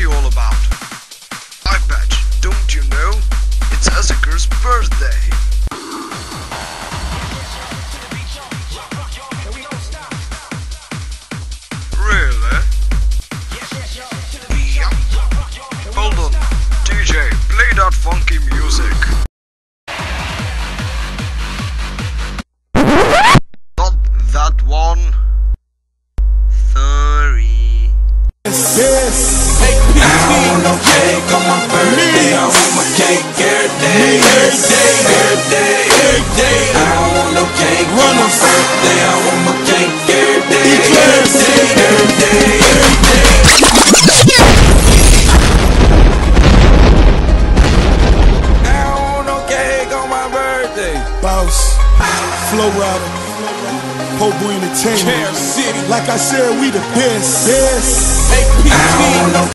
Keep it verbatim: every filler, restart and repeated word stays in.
party all about? I bet, don't you know? It's Ezekieru's birthday. Really? Yup. Hold on, D J, play that funky music. Not that one. Sorry. Yes. Hey, I want no cake on my birthday. I want my cake every day, every day, every day, every day. I don't want no cake on my birthday. I want my cake every day, every day, every day, every day. I don't want no cake on my birthday. Boss, Flow Rider, Pobo Entertainment. Like I said, we the best. Best. I don't want no